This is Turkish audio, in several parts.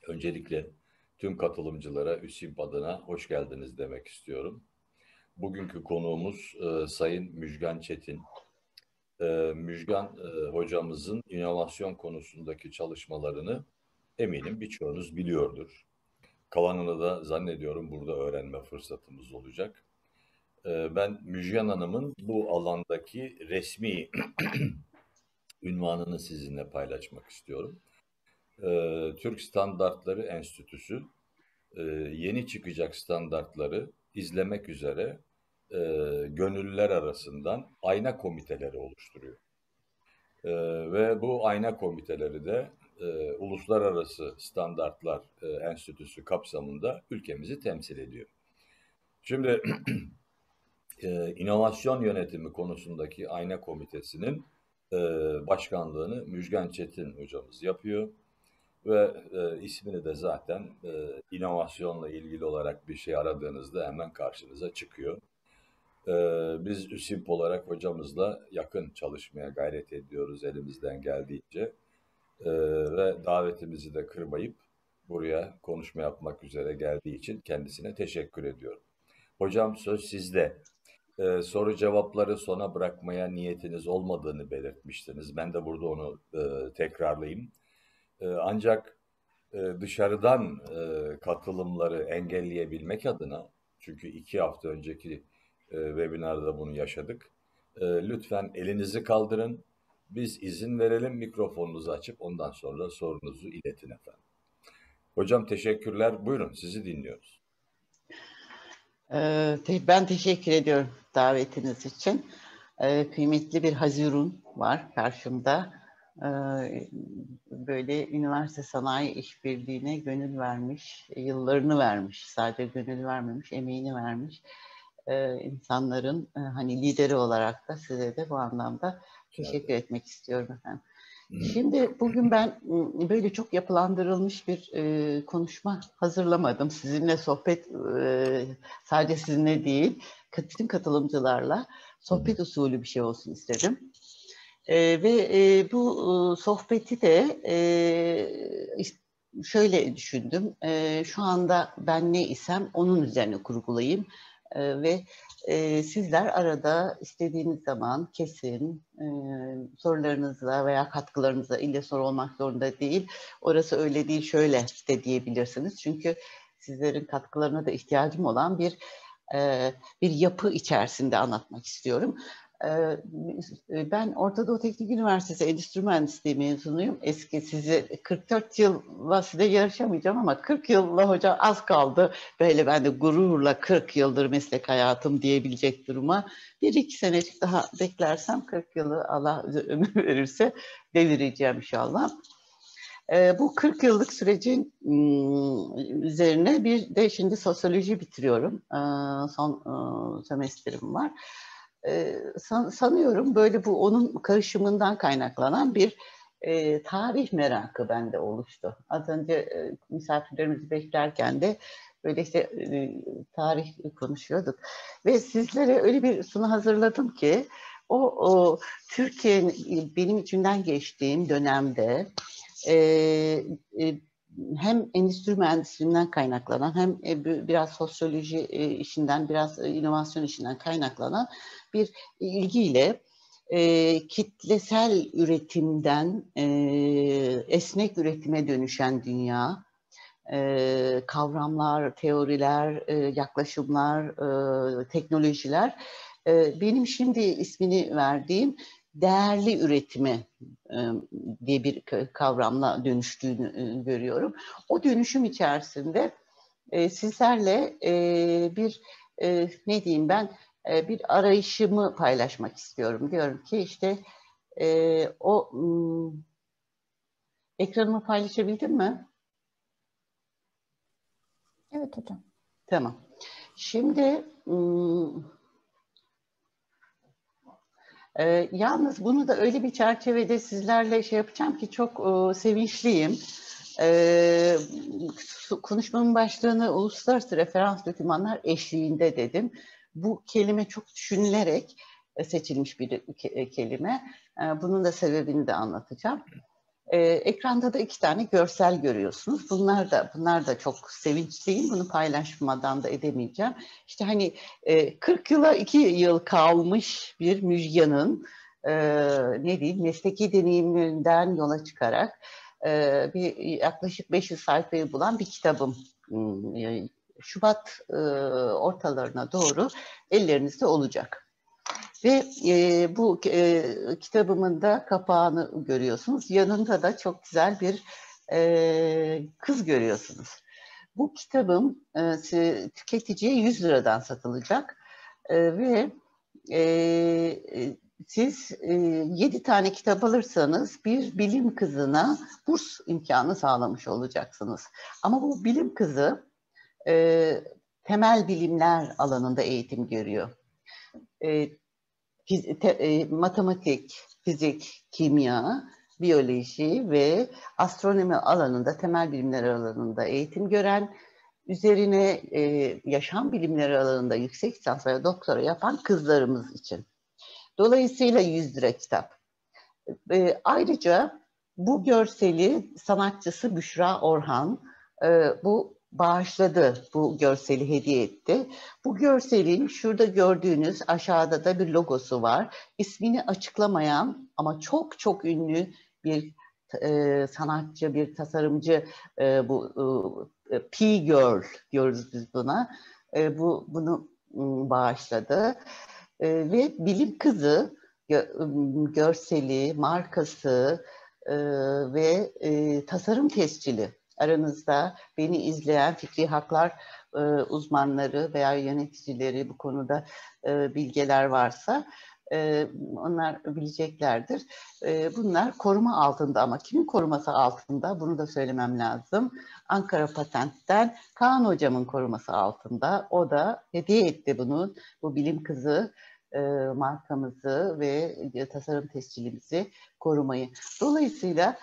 Öncelikle tüm katılımcılara ÜSİMP adına hoş geldiniz demek istiyorum. Bugünkü konuğumuz Sayın Müjgan Çetin. Müjgan hocamızın inovasyon konusundaki çalışmalarını eminim birçoğunuz biliyordur. Kalanını da zannediyorum burada öğrenme fırsatımız olacak. Ben Müjgan Hanım'ın bu alandaki resmi ünvanını sizinle paylaşmak istiyorum. Türk Standartları Enstitüsü yeni çıkacak standartları izlemek üzere gönüllüler arasından ayna komiteleri oluşturuyor. Ve bu ayna komiteleri de Uluslararası Standartlar Enstitüsü kapsamında ülkemizi temsil ediyor. Şimdi inovasyon yönetimi konusundaki ayna komitesinin başkanlığını Müjgan Çetin hocamız yapıyor. Ve ismini de zaten inovasyonla ilgili olarak bir şey aradığınızda hemen karşınıza çıkıyor. Biz ÜSİMP olarak hocamızla yakın çalışmaya gayret ediyoruz elimizden geldiğince. Ve davetimizi de kırmayıp buraya konuşma yapmak üzere geldiği için kendisine teşekkür ediyorum. Hocam söz sizde. Soru cevapları sona bırakmaya niyetiniz olmadığını belirtmiştiniz. Ben de burada onu tekrarlayayım. Ancak dışarıdan katılımları engelleyebilmek adına, çünkü 2 hafta önceki webinarda bunu yaşadık. Lütfen elinizi kaldırın, biz izin verelim, mikrofonunuzu açıp ondan sonra sorunuzu iletin efendim. Hocam teşekkürler, buyurun sizi dinliyoruz. Ben teşekkür ediyorum davetiniz için. Kıymetli bir Hazirun var karşımda. Böyle üniversite sanayi işbirliğine gönül vermiş, yıllarını vermiş, sadece gönül vermemiş, emeğini vermiş insanların hani lideri olarak da size de bu anlamda teşekkür etmek istiyorum efendim. Şimdi bugün ben böyle çok yapılandırılmış bir konuşma hazırlamadım. Sizinle sohbet, sadece sizinle değil, bütün katılımcılarla sohbet usulü bir şey olsun istedim. Bu sohbeti de şöyle düşündüm. Şu anda ben ne isem onun üzerine kurgulayayım. Sizler arada istediğiniz zaman kesin sorularınızla veya katkılarınızla, ille soru olmak zorunda değil. Orası öyle değil, şöyle de diyebilirsiniz. Çünkü sizlerin katkılarına da ihtiyacım olan bir yapı içerisinde anlatmak istiyorum. Ben Orta Doğu Teknik Üniversitesi Endüstri Mühendisliği mezunuyum. Eski sizi 44 yılla size yarışamayacağım ama 40 yılla hocam az kaldı. Böyle ben de gururla 40 yıldır meslek hayatım diyebilecek duruma. 1-2 senecik daha beklersem 40 yılı Allah ömür verirse devireceğim inşallah. Bu 40 yıllık sürecin üzerine bir de şimdi sosyoloji bitiriyorum. Son semestrim var. Sanıyorum böyle bu onun karışımından kaynaklanan bir tarih merakı bende oluştu. Az önce misafirlerimizi beklerken de böyle işte tarih konuşuyorduk. Ve sizlere öyle bir sunu hazırladım ki o Türkiye'nin benim içinden geçtiğim dönemde hem endüstri mühendisliğinden kaynaklanan hem biraz sosyoloji işinden, biraz inovasyon işinden kaynaklanan bir ilgiyle kitlesel üretimden esnek üretime dönüşen dünya, kavramlar, teoriler, yaklaşımlar, teknolojiler, benim şimdi ismini verdiğim değerli üretime diye bir kavramla dönüştüğünü görüyorum. O dönüşüm içerisinde sizlerle bir ne diyeyim ben bir arayışımı paylaşmak istiyorum. Diyorum ki işte ekranımı paylaşabildim mi? Evet hocam. Tamam. Şimdi yalnız bunu da öyle bir çerçevede sizlerle şey yapacağım ki çok sevinçliyim. Konuşmamın başlığını uluslararası referans dokümanlar eşliğinde dedim. Bu kelime çok düşünülerek seçilmiş bir kelime. Bunun da sebebini de anlatacağım. Ekranda da 2 tane görsel görüyorsunuz. Bunlar da çok sevinçliyim. Bunu paylaşmadan da edemeyeceğim. İşte hani 40 yıla 2 yıl kalmış bir Müjgan'ın ne diyeyim, mesleki deneyimlerinden yola çıkarak bir yaklaşık 500 sayfayı bulan bir kitabım. Şubat ortalarına doğru ellerinizde olacak. Ve bu kitabımın da kapağını görüyorsunuz. Yanında da çok güzel bir kız görüyorsunuz. Bu kitabım tüketiciye 100 liradan satılacak. Ve siz 7 tane kitap alırsanız bir bilim kızına burs imkanı sağlamış olacaksınız. Ama bu bilim kızı temel bilimler alanında eğitim görüyor. Matematik, fizik, kimya, biyoloji ve astronomi alanında, temel bilimler alanında eğitim gören, üzerine yaşam bilimleri alanında yüksek lisans veya doktora yapan kızlarımız için. Dolayısıyla 100 lira kitap. Ayrıca bu görseli sanatçısı Büşra Orhan bu bağışladı, bu görseli hediye etti. Bu görselin şurada gördüğünüz aşağıda da bir logosu var. İsmini açıklamayan ama çok çok ünlü bir sanatçı, bir tasarımcı, bu P-Girl diyoruz biz buna. Bunu bağışladı. Ve bilim kızı görseli, markası ve tasarım tescili. Aranızda beni izleyen fikri haklar uzmanları veya yöneticileri, bu konuda bilgeler varsa onlar bileceklerdir. Bunlar koruma altında, ama kimin koruması altında? Bunu da söylemem lazım. Ankara Patent'ten Kaan Hocam'ın koruması altında. O da hediye etti bunu, bu bilim kızı markamızı ve tasarım tescilimizi korumayı. Dolayısıyla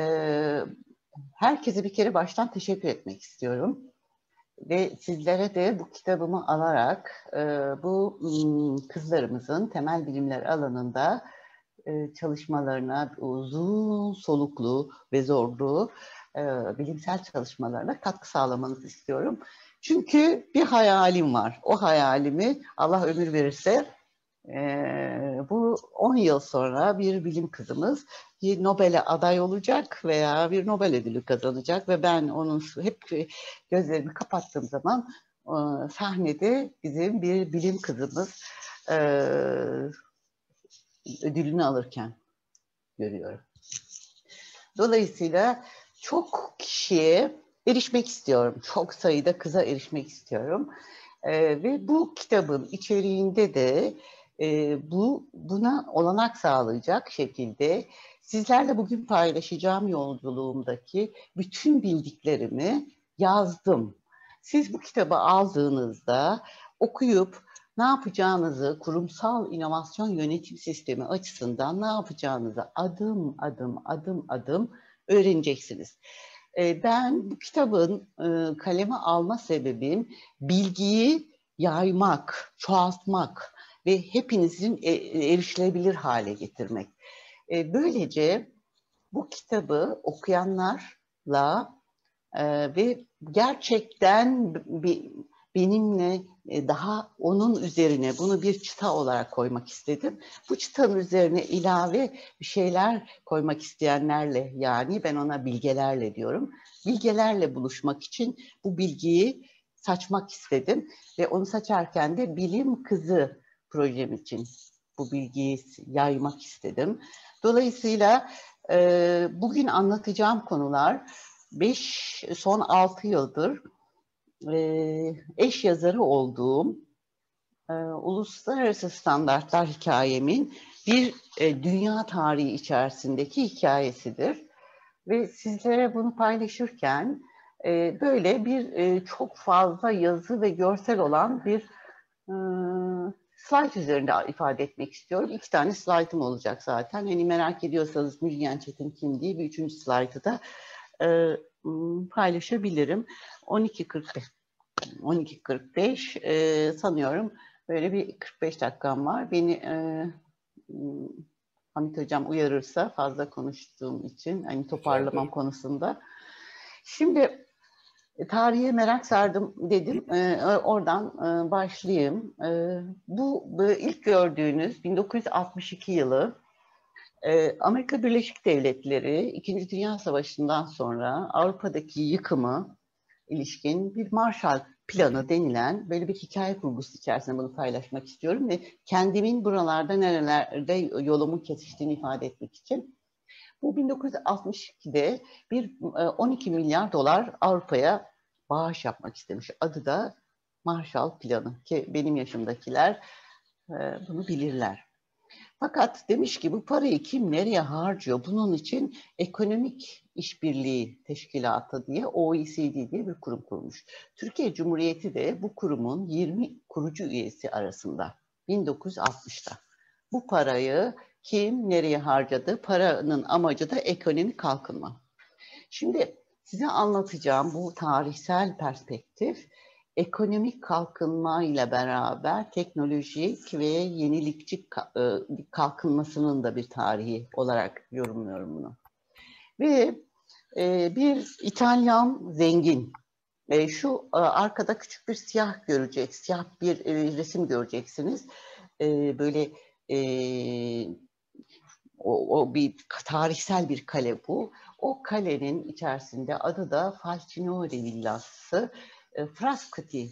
herkese bir kere baştan teşekkür etmek istiyorum. Ve sizlere de bu kitabımı alarak bu kızlarımızın temel bilimler alanında çalışmalarına, uzun soluklu ve zorlu bilimsel çalışmalarına katkı sağlamanızı istiyorum. Çünkü bir hayalim var. O hayalimi Allah ömür verirse bu 10 yıl sonra bir bilim kızımız bir Nobel'e aday olacak veya bir Nobel ödülü kazanacak ve ben onun hep gözlerimi kapattığım zaman sahnede bizim bir bilim kızımız ödülünü alırken görüyorum. Dolayısıyla çok kişiye erişmek istiyorum. Çok sayıda kıza erişmek istiyorum. Ve bu kitabın içeriğinde de buna olanak sağlayacak şekilde sizlerle bugün paylaşacağım yolculuğumdaki bütün bildiklerimi yazdım. Siz bu kitabı aldığınızda okuyup ne yapacağınızı, kurumsal inovasyon yönetim sistemi açısından ne yapacağınızı adım adım öğreneceksiniz. Ben bu kitabın kaleme alma sebebim bilgiyi yaymak, çoğaltmak ve hepinizin erişilebilir hale getirmek. Böylece bu kitabı okuyanlarla ve gerçekten benimle daha onun üzerine bunu bir çıta olarak koymak istedim. Bu çıtanın üzerine ilave bir şeyler koymak isteyenlerle, yani ben ona bilgelerle diyorum. Bilgelerle buluşmak için bu bilgiyi saçmak istedim ve onu saçarken de bilim kızı projem için bu bilgiyi yaymak istedim. Dolayısıyla bugün anlatacağım konular son 6 yıldır eş yazarı olduğum uluslararası standartlar hikayemin bir dünya tarihi içerisindeki hikayesidir. Ve sizlere bunu paylaşırken böyle bir çok fazla yazı ve görsel olan bir slide üzerinde ifade etmek istiyorum. 2 tane slaytım olacak zaten. Hani merak ediyorsanız Müjgan Çetin kim diye bir 3. slaytı da paylaşabilirim. 12.45 sanıyorum böyle bir 45 dakikam var. Beni Hamit Hocam uyarırsa fazla konuştuğum için hani toparlamam konusunda. Şimdi tarihe merak sardım dedim. Oradan başlayayım. Bu ilk gördüğünüz 1962 yılı Amerika Birleşik Devletleri İkinci Dünya Savaşı'ndan sonra Avrupa'daki yıkımı ilişkin bir Marshall Planı denilen böyle bir hikaye kurgusu içerisinde bunu paylaşmak istiyorum ve kendimin buralarda nerelerde yolumun kesiştiğini ifade etmek için. Bu 1962'de bir 12 milyar dolar Avrupa'ya bağış yapmak istemiş. Adı da Marshall Planı ki benim yaşımdakiler bunu bilirler. Fakat demiş ki bu parayı kim nereye harcıyor? Bunun için Ekonomik İşbirliği Teşkilatı diye OECD diye bir kurum kurmuş. Türkiye Cumhuriyeti de bu kurumun 20 kurucu üyesi arasında 1960'ta. Bu parayı kim nereye harcadı? Paranın amacı da ekonomik kalkınma. Şimdi size anlatacağım bu tarihsel perspektif ekonomik kalkınma ile beraber teknolojik ve yenilikçi kalkınmasının da bir tarihi olarak yorumluyorum bunu. Ve bir İtalyan zengin, şu arkada küçük bir siyah bir resim göreceksiniz. Böyle o bir tarihsel bir kale bu. O kalenin içerisinde adı da Falcinori Villası. Frascati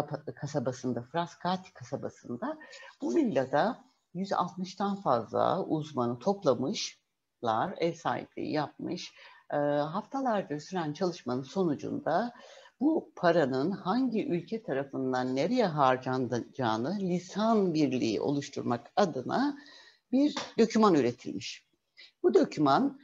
kasabasında bu villada 160'tan fazla uzmanı toplamışlar, ev sahipliği yapmış. Haftalarca süren çalışmanın sonucunda bu paranın hangi ülke tarafından nereye harcanacağını lisan birliği oluşturmak adına bir doküman üretilmiş. Bu doküman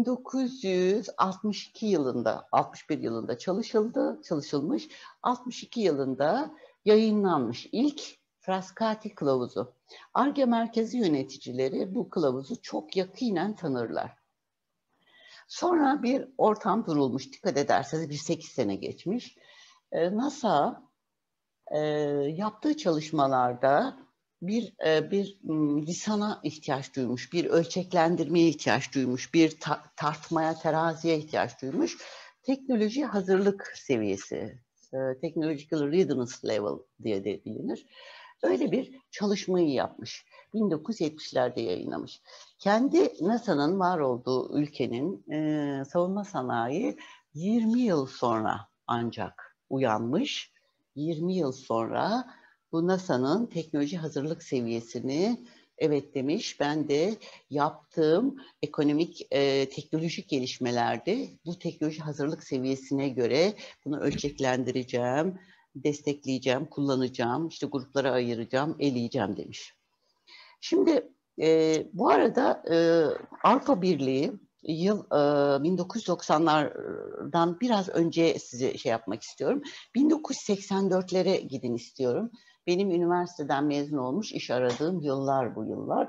1962 yılında, 61 yılında çalışılmış, 62 yılında yayınlanmış ilk Frascati kılavuzu. Ar-Ge merkezi yöneticileri bu kılavuzu çok yakinen tanırlar. Sonra bir ortam kurulmuş, dikkat ederseniz bir 8 sene geçmiş. NASA yaptığı çalışmalarda bir lisana ihtiyaç duymuş, bir ölçeklendirmeye ihtiyaç duymuş, bir tartmaya, teraziye ihtiyaç duymuş. Teknoloji hazırlık seviyesi, technological readiness level diye de bilinir. Öyle bir çalışmayı yapmış. 1970'lerde yayınlamış. Kendi NASA'nın var olduğu ülkenin savunma sanayi 20 yıl sonra ancak uyanmış. 20 yıl sonra bu NASA'nın teknoloji hazırlık seviyesini evet demiş. Ben de yaptığım ekonomik teknolojik gelişmelerde bu teknoloji hazırlık seviyesine göre bunu ölçeklendireceğim, destekleyeceğim, kullanacağım, işte gruplara ayıracağım, eleyeceğim demiş. Şimdi bu arada Avrupa Birliği yıl 1990'lardan biraz önce size şey yapmak istiyorum. 1984'lere gidin istiyorum. Benim üniversiteden mezun olmuş iş aradığım yıllar bu yıllar.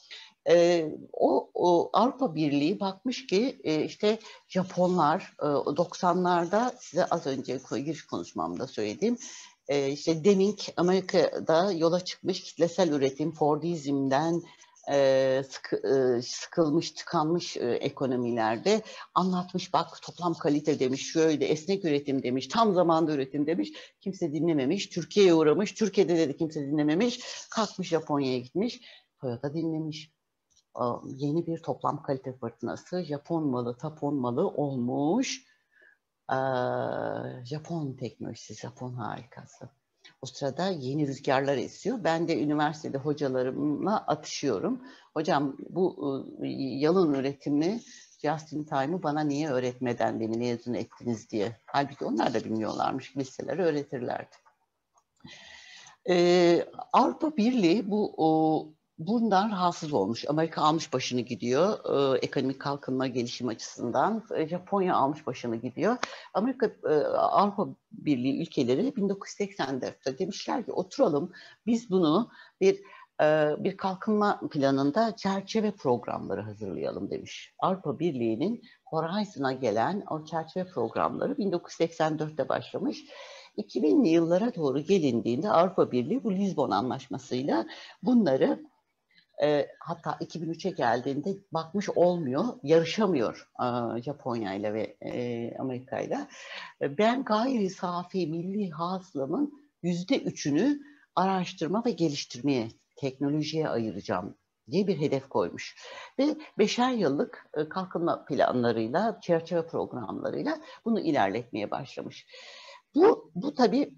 O Avrupa Birliği bakmış ki işte Japonlar 90'larda size az önce giriş konuşmamda söylediğim işte Deming Amerika'da yola çıkmış kitlesel üretim Fordizm'den sıkılmış, tıkanmış ekonomilerde anlatmış, bak toplam kalite demiş, şöyle esnek üretim demiş, tam zamanda üretim demiş, kimse dinlememiş, Türkiye'ye uğramış, Türkiye'de de kimse dinlememiş, kalkmış Japonya'ya gitmiş, Toyota dinlemiş. Yeni bir toplam kalite fırtınası, Japon malı, Tapon malı olmuş. Japon teknolojisi, Japon harikası. O sırada yeni rüzgarlar esiyor. Ben de üniversitede hocalarımla atışıyorum. Hocam bu yalın üretimi, just in time'ı bana niye öğretmeden beni mezun ettiniz diye. Halbuki onlar da bilmiyorlarmış, liseler öğretirlerdi. Avrupa Birliği bundan rahatsız olmuş. Amerika almış başını gidiyor. Ekonomik kalkınma gelişim açısından. Japonya almış başını gidiyor. Avrupa Birliği ülkeleri 1984'te demişler ki oturalım biz bunu bir kalkınma planında çerçeve programları hazırlayalım demiş. Avrupa Birliği'nin Horizon'a gelen o çerçeve programları 1984'te başlamış. 2000'li yıllara doğru gelindiğinde Avrupa Birliği bu Lizbon Anlaşması'yla bunları Hatta 2003'e geldiğinde bakmış olmuyor, yarışamıyor Japonya ile ve Amerika ile. Ben gayri safi milli hasılamın %3'ünü araştırma ve geliştirmeye, teknolojiye ayıracağım diye bir hedef koymuş. Ve 5'er yıllık kalkınma planlarıyla, çerçeve programlarıyla bunu ilerletmeye başlamış. Bu tabii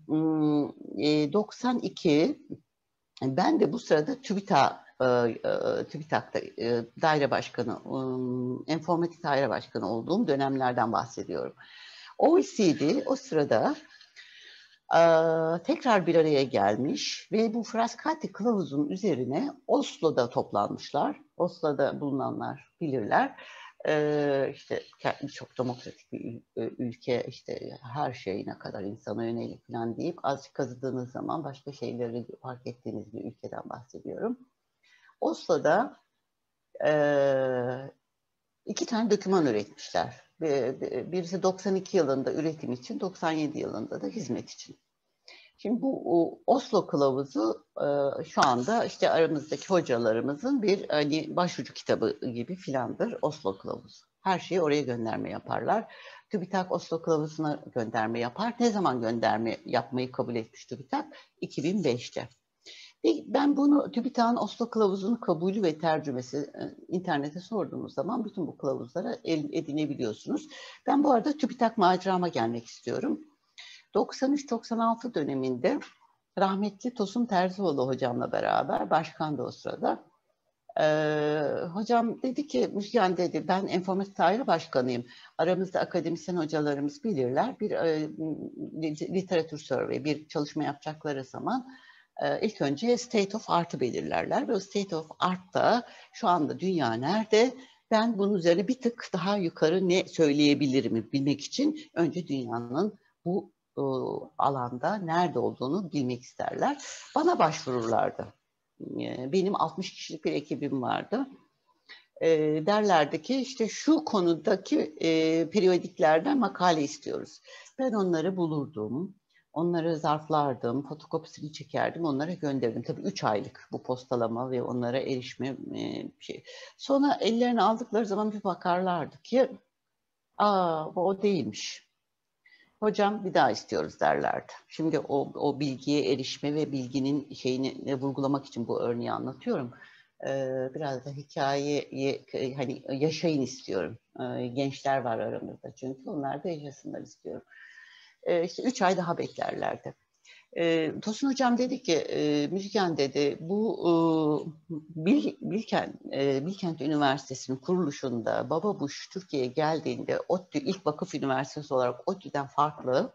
92, ben de bu sırada TÜBİTAK'ta daire başkanı, enformatik daire başkanı olduğum dönemlerden bahsediyorum. OECD o sırada tekrar bir araya gelmiş ve bu Frascati kılavuzun üzerine Oslo'da toplanmışlar. Oslo'da bulunanlar bilirler. İşte çok demokratik bir ülke, işte her şeyine kadar insana yönelik falan deyip azıcık kazıdığınız zaman başka şeyleri fark ettiğiniz bir ülkeden bahsediyorum. Oslo'da 2 tane doküman üretmişler. Birisi 92 yılında üretim için, 97 yılında da hizmet için. Şimdi bu Oslo kılavuzu şu anda işte aramızdaki hocalarımızın bir hani başucu kitabı gibi filandır Oslo kılavuzu. Her şeyi oraya gönderme yaparlar. TÜBİTAK Oslo kılavuzuna gönderme yapar. Ne zaman gönderme yapmayı kabul etmiş TÜBİTAK? 2005'te. Ben bunu TÜBİTAK'ın Oslo kılavuzunun kabulü ve tercümesi internete sorduğunuz zaman bütün bu kılavuzlara edinebiliyorsunuz. Ben bu arada TÜBİTAK macerama gelmek istiyorum. 93-96 döneminde rahmetli Tosun Terzioğlu hocamla beraber, başkan da o sırada, hocam dedi ki, Müjgan dedi, ben enformatik daire başkanıyım. Aramızda akademisyen hocalarımız bilirler. Bir literatür survey, bir çalışma yapacakları zaman ilk önce state of art'ı belirlerler. Ve o state of art'ta şu anda dünya nerede? Ben bunun üzerine bir tık daha yukarı ne söyleyebilirim bilmek için önce dünyanın bu alanda nerede olduğunu bilmek isterler. Bana başvururlardı. Benim 60 kişilik bir ekibim vardı. Derlerdi ki işte şu konudaki periyodiklerden makale istiyoruz. Ben onları bulurdum. Onları zarflardım, fotokopisini çekerdim, onlara gönderdim. Tabii 3 aylık bu postalama ve onlara erişme şey. Sonra ellerine aldıkları zaman bir bakarlardı ki, bu o değilmiş. Hocam bir daha istiyoruz derlerdi. Şimdi o bilgiye erişme ve bilginin şeyini vurgulamak için bu örneği anlatıyorum. Biraz da hikayeyi hani yaşayın istiyorum. Gençler var aramızda çünkü onlar da yaşasınlar istiyorum. İşte 3 ay daha beklerlerdi. Tosun Hocam dedi ki, Müjgan dedi, bu Bilkent Üniversitesi'nin kuruluşunda Baba Bush Türkiye'ye geldiğinde ODTÜ ilk vakıf üniversitesi olarak ODTÜ'den farklı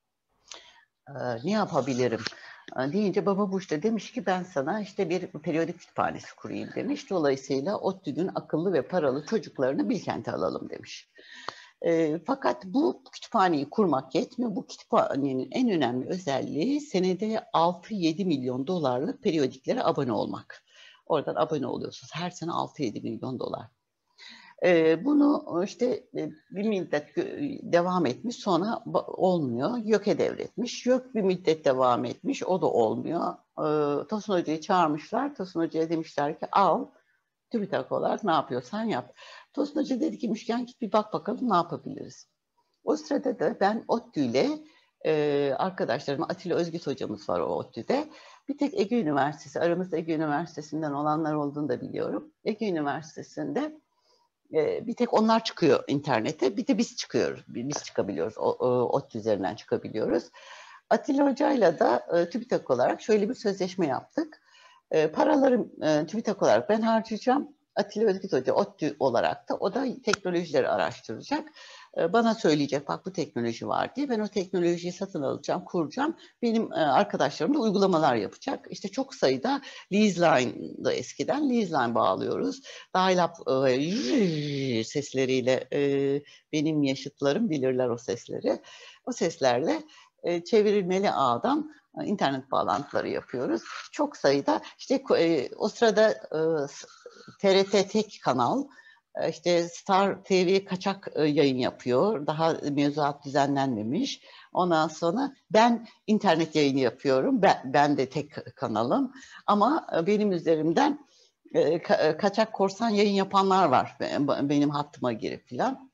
ne yapabilirim deyince Baba Bush da demiş ki ben sana işte bir periyodik kütüphanesi kurayım demiş. Dolayısıyla ODTÜ'nün akıllı ve paralı çocuklarını Bilkent'e alalım demiş. Fakat bu kütüphaneyi kurmak yetmiyor. Bu kütüphanenin en önemli özelliği senede 6-7 milyon dolarlık periyodiklere abone olmak. Oradan abone oluyorsunuz. Her sene 6-7 milyon dolar. Bunu işte bir müddet devam etmiş, sonra olmuyor. YÖK'e devretmiş. YÖK bir müddet devam etmiş, o da olmuyor. Tosun Hoca'yı çağırmışlar. Tosun Hoca'ya demişler ki al, TÜBİTAK olarak ne yapıyorsan yap. Tosun Hoca dedi ki Müşken git bir bak bakalım ne yapabiliriz. O sırada da ben ODTÜ ile arkadaşlarım, Atilla Özgüt hocamız var o ODTÜ'de. Bir tek Ege Üniversitesi, aramızda Ege Üniversitesi'nden olanlar olduğunu da biliyorum. Ege Üniversitesi'nde bir tek onlar çıkıyor internete, bir de biz çıkıyoruz, biz çıkabiliyoruz, ODTÜ üzerinden çıkabiliyoruz. Atilla Hoca'yla da TÜBİTAK olarak şöyle bir sözleşme yaptık. Paraları TÜBİTAK olarak ben harcayacağım. Atilla Özgüt Hoca ODTÜ olarak da o da teknolojileri araştıracak. Bana söyleyecek bak bu teknoloji var diye. Ben o teknolojiyi satın alacağım, kuracağım. Benim arkadaşlarım da uygulamalar yapacak. İşte çok sayıda Leaseline'da eskiden Leaseline bağlıyoruz. Dial-up sesleriyle benim yaşıtlarım bilirler o sesleri. O seslerle çevrilmeli ağdan internet bağlantıları yapıyoruz. Çok sayıda işte o sırada TRT tek kanal, işte Star TV kaçak yayın yapıyor. Daha mevzuat düzenlenmemiş. Ondan sonra ben internet yayını yapıyorum. Ben de tek kanalım. Ama benim üzerimden kaçak korsan yayın yapanlar var benim hattıma girip filan.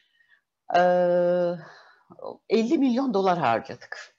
50 milyon dolar harcadık.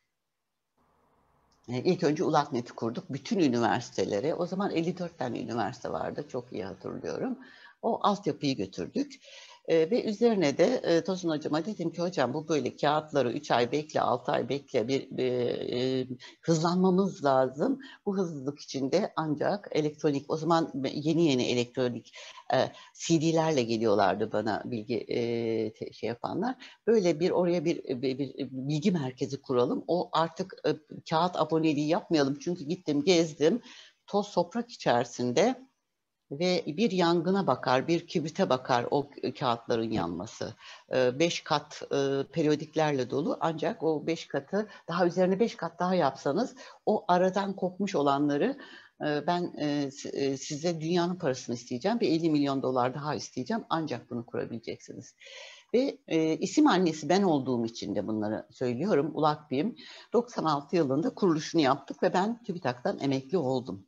İlk önce ULAKNET'i kurduk. Bütün üniversitelere, o zaman 54 tane üniversite vardı, çok iyi hatırlıyorum. O altyapıyı götürdük. Ve üzerine de Tosun Hocama dedim ki hocam bu böyle kağıtları 3 ay bekle, 6 ay bekle, hızlanmamız lazım. Bu hızlılık içinde ancak elektronik, o zaman yeni elektronik CD'lerle geliyorlardı bana şey yapanlar. Böyle oraya bir bilgi merkezi kuralım. O artık kağıt aboneliği yapmayalım. Çünkü gittim gezdim. Toz toprak içerisinde ve bir yangına bakar, bir kibrite bakar o kağıtların yanması. 5 kat periyodiklerle dolu ancak o 5 katı daha üzerine 5 kat daha yapsanız o aradan kopmuş olanları ben size dünyanın parasını isteyeceğim. Bir 50 milyon dolar daha isteyeceğim ancak bunu kurabileceksiniz. Ve isim annesi ben olduğum için de bunları söylüyorum. ULAKBİM 96 yılında kuruluşunu yaptık ve ben TÜBİTAK'tan emekli oldum.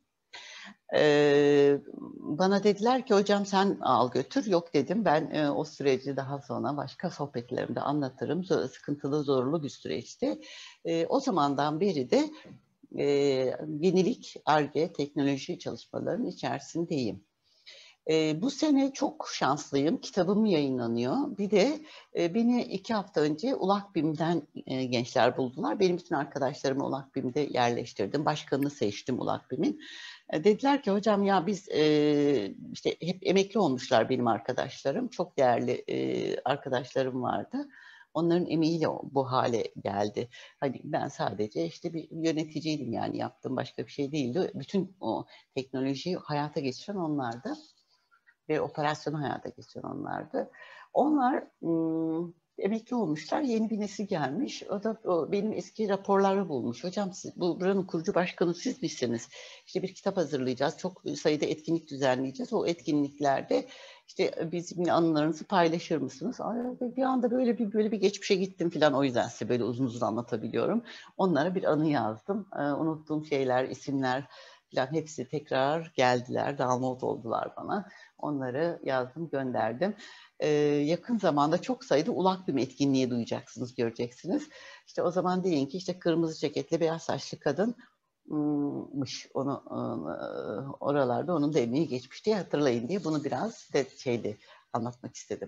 Bana dediler ki hocam sen al götür. Yok dedim, ben o süreci daha sonra başka sohbetlerimde anlatırım. Sıkıntılı, zorlu bir süreçti. O zamandan beri de yenilik, Ar-Ge, teknoloji çalışmalarının içerisindeyim. Bu sene çok şanslıyım. Kitabım yayınlanıyor. Bir de beni 2 hafta önce ULAKBİM'den gençler buldular. Benim bütün arkadaşlarımı ULAKBİM'de yerleştirdim. Başkanını seçtim ULAKBİM'in. Dediler ki hocam ya biz işte hep emekli olmuşlar benim arkadaşlarım. Çok değerli arkadaşlarım vardı. Onların emeğiyle bu hale geldi. Hani ben sadece işte bir yöneticiydim, yani yaptığım başka bir şey değildi. Bütün o teknolojiyi hayata geçiren onlardı ve operasyonu hayata geçiren onlardı. Onlar emekli olmuşlar, yeni bir nesil gelmiş. O da benim eski raporları bulmuş. Hocam siz, buranın kurucu başkanı siz misiniz? İşte bir kitap hazırlayacağız, çok sayıda etkinlik düzenleyeceğiz. O etkinliklerde işte bizimle anılarınızı paylaşır mısınız? Bir anda böyle bir geçmişe gittim falan, o yüzden size böyle uzun uzun anlatabiliyorum. Onlara bir anı yazdım. Unuttuğum şeyler, isimler falan hepsi tekrar geldiler, download oldular bana. Onları yazdım, gönderdim. Yakın zamanda çok sayıda ULAKBİM etkinliği duyacaksınız, göreceksiniz. İşte o zaman deyin ki işte kırmızı ceketli beyaz saçlı kadınmış. Onu oralarda onun da emeği geçmiş diye hatırlayın diye bunu biraz anlatmak istedim.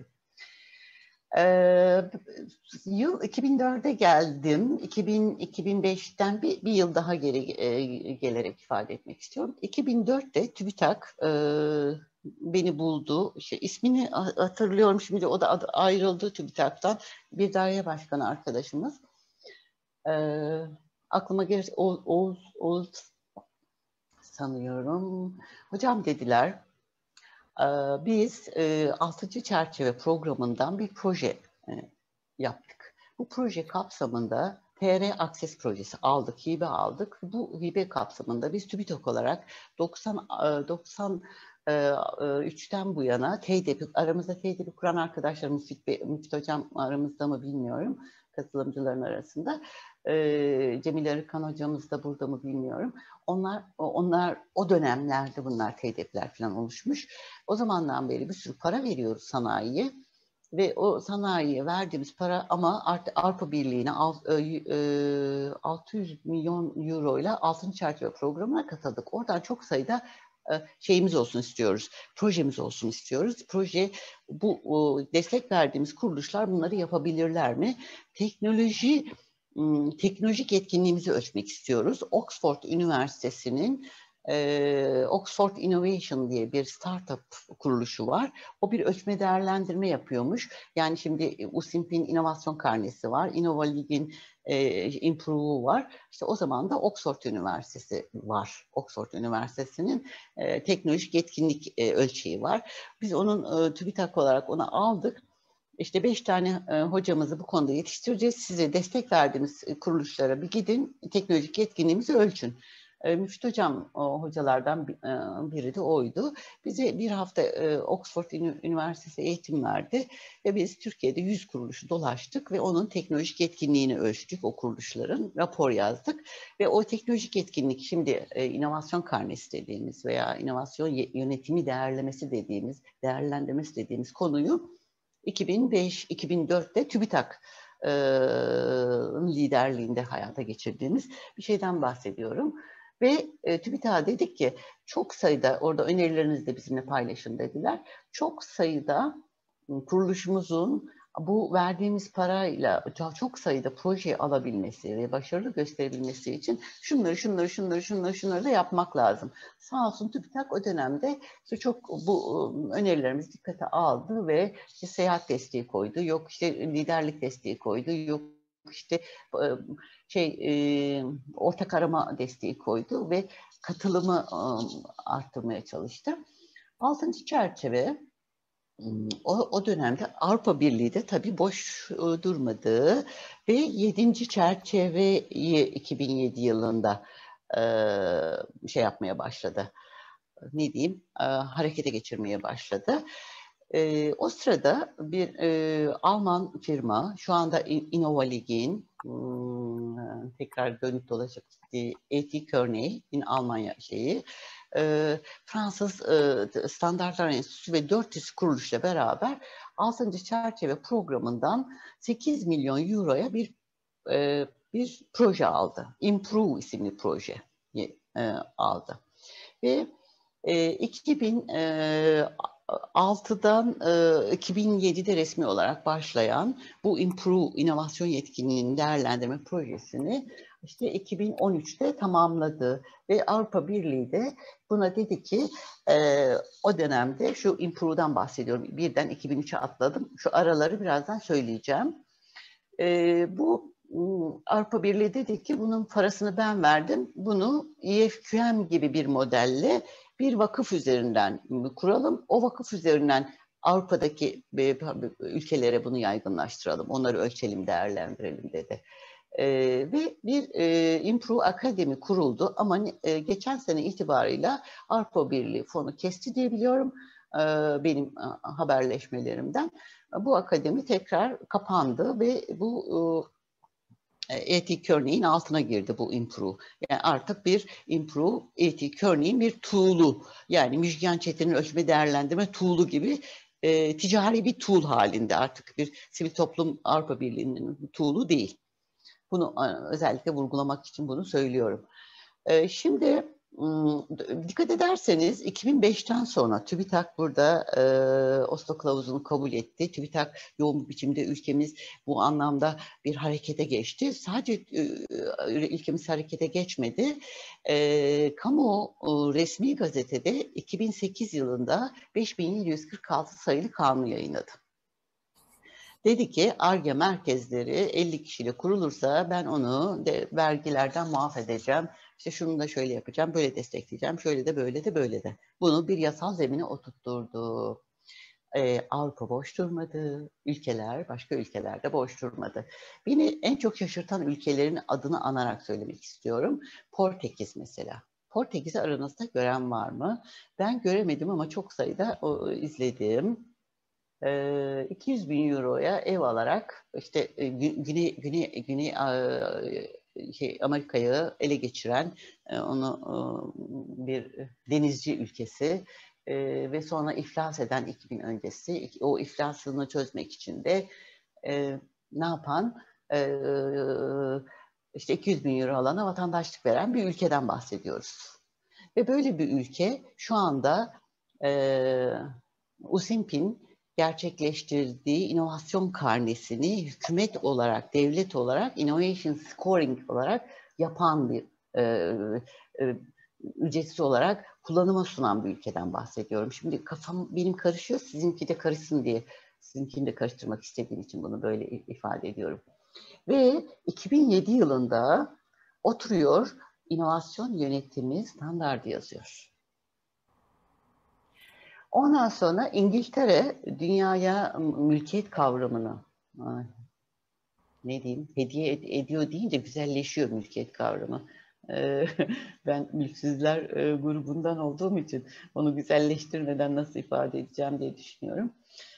Yıl 2004'e geldim. 2005'ten bir yıl daha geri gelerek ifade etmek istiyorum. 2004'te TÜBİTAK beni buldu. İşte ismini hatırlıyorum şimdi, o da ayrıldı TÜBİTAK'tan. Bir daire başkanı arkadaşımız. Aklıma gelir Oğuz sanıyorum. Hocam dediler, biz 6. çerçeve programından bir proje yaptık. Bu proje kapsamında TR Akses projesi aldık, hibe aldık. Bu hibe kapsamında biz TÜBİTAK olarak 93'ten bu yana aramızda TEDEP'i kuran arkadaşlarımız, Müfit Hocam aramızda mı bilmiyorum, katılımcıların arasında. Cemil Arıkan hocamız da burada mı bilmiyorum. Onlar o dönemlerde bunlar TEDEP'ler falan oluşmuş. O zamandan beri bir sürü para veriyoruz sanayiye. Ve o sanayiye verdiğimiz para ama Avrupa Birliği'ne 600 milyon euro ile 6. çerçeve programına katıldık. Oradan çok sayıda şeyimiz olsun istiyoruz, projemiz olsun istiyoruz. Proje, bu destek verdiğimiz kuruluşlar bunları yapabilirler mi? Teknolojik etkinliğimizi ölçmek istiyoruz. Oxford Üniversitesi'nin Oxford Innovation diye bir startup kuruluşu var. O bir ölçme değerlendirme yapıyormuş. Yani şimdi USIMP'in inovasyon karnesi var. InnovaLeague'in Improve'u var. İşte o zaman da Oxford Üniversitesi var. Oxford Üniversitesi'nin teknolojik etkinlik ölçeği var. Biz onun TÜBİTAK olarak onu aldık. İşte 5 tane hocamızı bu konuda yetiştireceğiz. Size destek verdiğimiz kuruluşlara bir gidin, teknolojik yetkinliğimizi ölçün. Müftü Hocam o hocalardan biri de oydu. Bize bir hafta Oxford Üniversitesi eğitim verdi ve biz Türkiye'de 100 kuruluşu dolaştık ve onun teknolojik etkinliğini ölçtük, o kuruluşların, rapor yazdık ve o teknolojik etkinlik şimdi inovasyon karnesi dediğimiz veya inovasyon yönetimi değerlemesi dediğimiz, değerlendirmesi dediğimiz konuyu 2005-2004'te TÜBİTAK liderliğinde hayata geçirdiğimiz bir şeyden bahsediyorum. Ve TÜBİTAK'a dedik ki çok sayıda, orada önerilerinizi de bizimle paylaşın dediler. Çok sayıda kuruluşumuzun bu verdiğimiz parayla çok sayıda proje alabilmesi ve başarılı gösterebilmesi için şunları da yapmak lazım. Sağ olsun TÜBİTAK o dönemde işte çok bu önerilerimizi dikkate aldı ve işte seyahat desteği koydu, yok işte liderlik desteği koydu, yok işte ortak arama desteği koydu ve katılımı arttırmaya çalıştı. 6. çerçeve o dönemde Avrupa Birliği de tabii boş durmadı ve 7. çerçeveyi 2007 yılında yapmaya başladı. Ne diyeyim? Harekete geçirmeye başladı. O sırada bir Alman firma, şu anda Innovalig'in tekrar dönüp dolaşıp A.T. Kearney'in Almanya Fransız Standartlar Enstitüsü ve 400 kuruluşla beraber 6. çerçeve programından 8 milyon euroya bir proje aldı. Improve isimli proje aldı. Ve 2006'dan 2007'de resmi olarak başlayan bu Improve inovasyon yetkinliğinin değerlendirme projesini işte 2013'te tamamladı ve Avrupa Birliği de buna dedi ki o dönemde şu Improve'dan bahsediyorum. Birden 2003'e atladım. Şu araları birazdan söyleyeceğim. Bu Avrupa Birliği dedi ki bunun parasını ben verdim. Bunu EFQM gibi bir modelle bir vakıf üzerinden kuralım. O vakıf üzerinden Avrupa'daki ülkelere bunu yaygınlaştıralım. Onları ölçelim, değerlendirelim dedi. Ve bir Improve Akademi kuruldu ama geçen sene itibarıyla Avrupa Birliği fonu kesti diye biliyorum benim haberleşmelerimden. Bu akademi tekrar kapandı ve bu A.T. Kearney'in altına girdi bu Improve. Yani artık bir Improve, A.T. Kearney'in bir tool'u, yani Müjgan Çetin'in ölçme değerlendirme tool'u gibi ticari bir tool halinde, artık bir sivil toplum Avrupa Birliği'nin tool'u değil. Bunu özellikle vurgulamak için bunu söylüyorum. Şimdi dikkat ederseniz 2005'ten sonra TÜBİTAK burada Oslo Kılavuzu'nu kabul etti. TÜBİTAK yoğun bir biçimde ülkemiz bu anlamda bir harekete geçti. Sadece ülkemiz harekete geçmedi. Kamu resmi gazetede 2008 yılında 5746 sayılı kanun yayınladı. Dedi ki Ar-Ge merkezleri 50 kişiyle kurulursa ben onu vergilerden muaf edeceğim. İşte şunu da şöyle yapacağım, böyle destekleyeceğim, şöyle de böyle de böyle de. Bunu bir yasal zemine oturtturdu. Avrupa boş durmadı, başka ülkeler de boş durmadı. Beni en çok şaşırtan ülkelerin adını anarak söylemek istiyorum. Portekiz mesela. Portekiz'i aranızda gören var mı? Ben göremedim ama çok sayıda izledim. 200 bin euroya ev alarak işte Güney Amerika'yı ele geçiren onu bir denizci ülkesi ve sonra iflas eden 2000 öncesi o iflasını çözmek için de ne yapan işte 200 bin euro alana vatandaşlık veren bir ülkeden bahsediyoruz. Ve böyle bir ülke şu anda USIMP'in gerçekleştirdiği inovasyon karnesini hükümet olarak, devlet olarak, innovation scoring olarak yapan bir ücretsiz olarak kullanıma sunan bir ülkeden bahsediyorum. Şimdi kafam benim karışıyor, sizinki de karışsın diye, sizinkini de karıştırmak istediğim için bunu böyle ifade ediyorum. Ve 2007 yılında oturuyor, inovasyon yönetimi standardı yazıyor. Ondan sonra İngiltere dünyaya mülkiyet kavramını ne diyeyim hediye ediyor deyince güzelleşiyor mülkiyet kavramı. Ben mülksüzler grubundan olduğum için onu güzelleştirmeden nasıl ifade edeceğim diye düşünüyorum.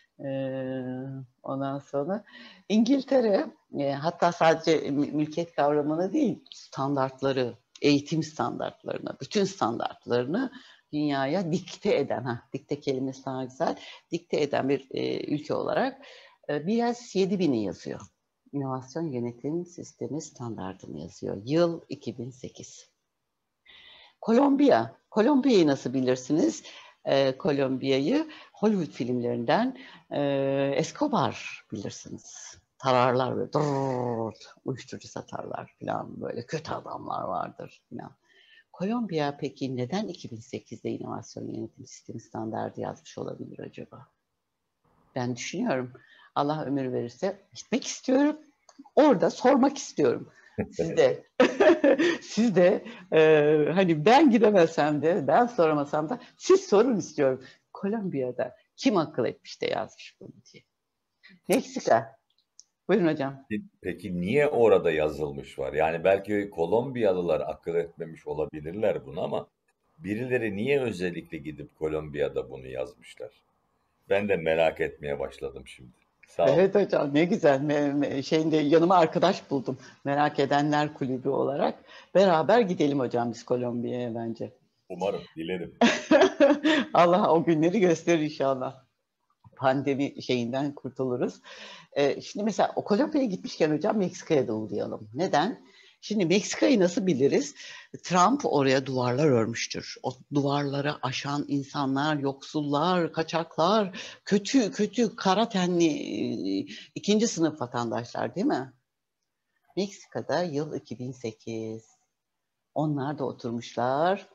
Ondan sonra İngiltere hatta sadece mülkiyet kavramını değil, standartları, eğitim standartlarını, bütün standartlarını dünyaya dikte eden, dikte kelimesi daha güzel, dikte eden bir ülke olarak BIS 7000'i yazıyor. İnovasyon Yönetim Sistemi Standartını yazıyor. Yıl 2008. Kolombiya'yı nasıl bilirsiniz? Kolombiya'yı Hollywood filmlerinden Escobar bilirsiniz. Tararlar böyle uyuşturucu satarlar falan, böyle kötü adamlar vardır falan. Kolombiya peki neden 2008'de inovasyon yönetim sistemi standardı yazmış olabilir acaba? Ben düşünüyorum. Allah ömür verirse gitmek istiyorum. Orada sormak istiyorum. Siz de siz de hani ben gidemesem de, ben soramasam da siz sorun istiyorum. Kolombiya'da kim akıl etmiş de yazmış bunu diye. Meksika. Buyurun hocam. Peki niye orada yazılmış var? Yani belki Kolombiyalılar akıl etmemiş olabilirler bunu ama birileri niye özellikle gidip Kolombiya'da bunu yazmışlar? Ben de merak etmeye başladım şimdi. Sağ olun. Evet hocam, ne güzel. Şeyinde yanıma arkadaş buldum. Merak edenler kulübü olarak. Beraber gidelim hocam biz Kolombiya'ya bence. Umarım, dilerim. Allah o günleri gösterir inşallah. Pandemi şeyinden kurtuluruz. Şimdi mesela o Kolombiya'ya gitmişken hocam Meksika'ya da uğrayalım. Neden? Şimdi Meksika'yı nasıl biliriz? Trump oraya duvarlar örmüştür. O duvarları aşan insanlar, yoksullar, kaçaklar, kötü kötü kara tenli ikinci sınıf vatandaşlar değil mi? Meksika'da yıl 2008. Onlar da oturmuşlar.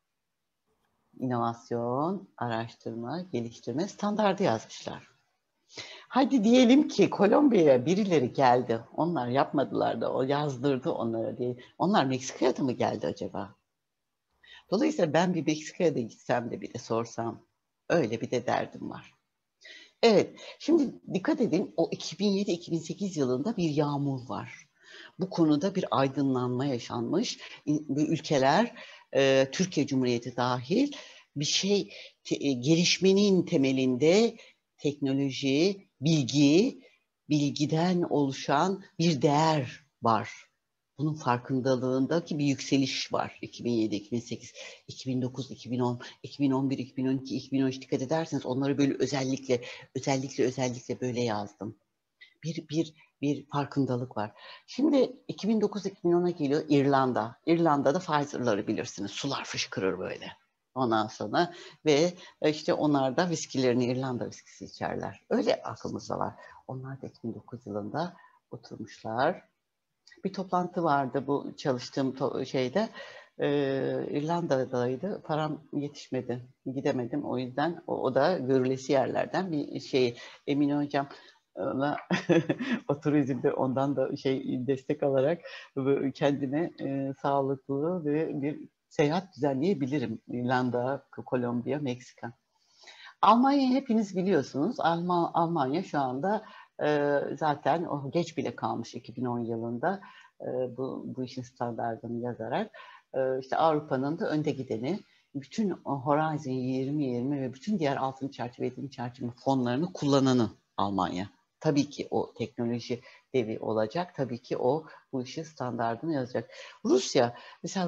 İnovasyon, araştırma, geliştirme standardı yazmışlar. Hadi diyelim ki Kolombiya'ya birileri geldi. Onlar yapmadılar da o yazdırdı onlara diye. Onlar Meksika'ya da mı geldi acaba? Dolayısıyla ben bir Meksika'ya da gitsem de bir de sorsam. Öyle bir de derdim var. Evet, şimdi dikkat edin, o 2007-2008 yılında bir yağmur var. Bu konuda bir aydınlanma yaşanmış. Ülkeler, Türkiye Cumhuriyeti dahil bir şey gelişmenin temelinde teknoloji, bilgi, bilgiden oluşan bir değer var. Bunun farkındalığındaki bir yükseliş var. 2007, 2008, 2009, 2010, 2011, 2012, 2013 dikkat ederseniz onları böyle özellikle böyle yazdım. Bir farkındalık var. Şimdi 2009-2010'a geliyor İrlanda. İrlanda'da Pfizer'ları bilirsiniz. Sular fışkırır böyle. Ondan sonra ve işte onlar da viskilerini İrlanda viskisi içerler. Öyle aklımızda var. Onlar da 2009 yılında oturmuşlar. Bir toplantı vardı bu çalıştığım şeyde. İrlanda'daydı. Param yetişmedi. Gidemedim. O yüzden o da görülesi yerlerden bir şey. Emine hocam ona o turizmde ondan da destek alarak kendine sağlıklı ve bir seyahat düzenleyebilirim. İrlanda, Kolombiya, Meksika. Almanya'yı hepiniz biliyorsunuz. Almanya şu anda zaten o geç bile kalmış 2010 yılında bu işin standartını yazarak işte Avrupa'nın da önde gideni, bütün Horizon 2020 ve bütün diğer altın çerçeve, yedinci çerçeve fonlarını kullananı Almanya. Tabii ki o teknoloji devi olacak. Tabii ki o bu işin standartını yazacak. Mesela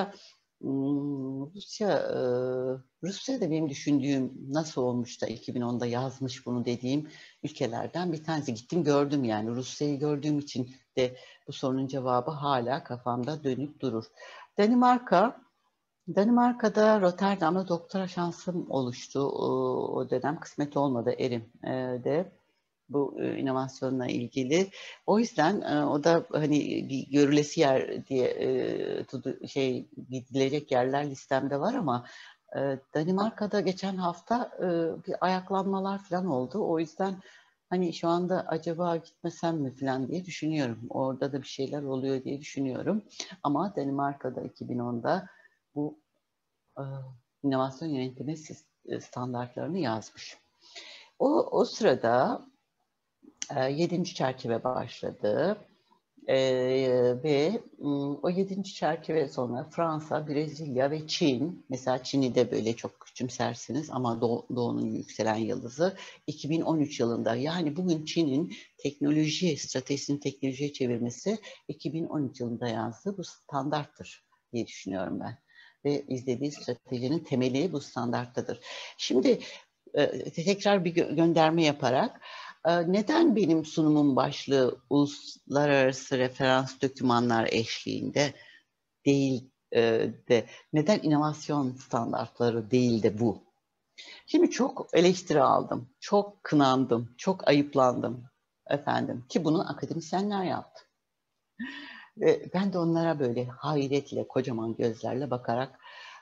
Rusya da benim düşündüğüm nasıl olmuş da 2010'da yazmış bunu dediğim ülkelerden bir tanesi. Gittim gördüm yani Rusya'yı gördüğüm için de bu sorunun cevabı hala kafamda dönüp durur. Danimarka'da Rotterdam'da doktora şansım oluştu. O dönem kısmet olmadı erim bu inovasyonla ilgili. O yüzden o da hani bir görülesi yer diye gidilecek yerler listemde var ama Danimarka'da geçen hafta bir ayaklanmalar falan oldu. O yüzden hani şu anda acaba gitmesem mi falan diye düşünüyorum. Orada da bir şeyler oluyor diye düşünüyorum. Ama Danimarka'da 2010'da bu e, inovasyon yönetimi standartlarını yazmış. O sırada 7. çerçeve başladı. ve o 7. çerçeve sonra Fransa, Brezilya ve Çin, mesela Çin'i de böyle çok küçümsersiniz ama Doğu'nun yükselen yıldızı 2013 yılında, yani bugün Çin'in stratejisini teknolojiye çevirmesi 2013 yılında yazdığı bu standarttır diye düşünüyorum ben. Ve izlediği stratejinin temeli bu standarttadır. Şimdi tekrar bir gönderme yaparak, neden benim sunumum başlığı uluslararası referans dokümanlar eşliğinde değil de neden inovasyon standartları değil de bu? Şimdi çok eleştiri aldım, çok kınandım, çok ayıplandım efendim ki bunu akademisyenler yaptı. Ben de onlara böyle hayretle, kocaman gözlerle bakarak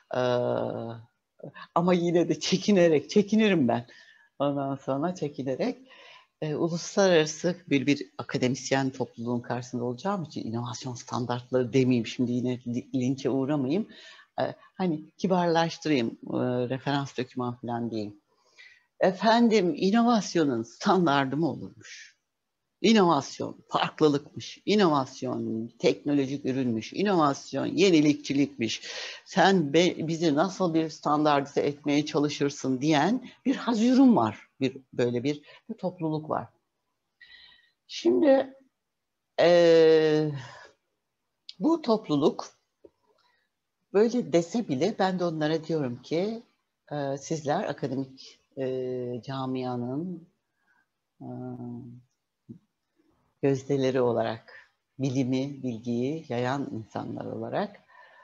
ama yine de çekinirim ben. Ondan sonra çekinerek uluslararası bir akademisyen topluluğun karşısında olacağım için inovasyon standartları demeyeyim, şimdi yine linçe uğramayayım. Hani kibarlaştırayım, referans doküman falan diyeyim. Efendim, inovasyonun standardı mı olurmuş? İnovasyon farklılıkmış, inovasyon teknolojik ürünmüş, inovasyon yenilikçilikmiş. Sen bizi nasıl bir standartize etmeye çalışırsın diyen bir hazürüm var, böyle bir topluluk var. Şimdi bu topluluk böyle dese bile ben de onlara diyorum ki sizler akademik camianın gözdeleri olarak, bilimi, bilgiyi yayan insanlar olarak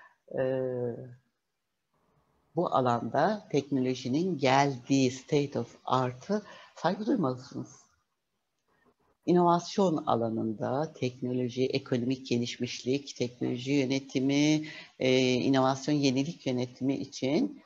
bu alanda teknolojinin geldiği state of art'ı saygı duymalısınız. İnovasyon alanında teknoloji, ekonomik gelişmişlik, teknoloji yönetimi, inovasyon yenilik yönetimi için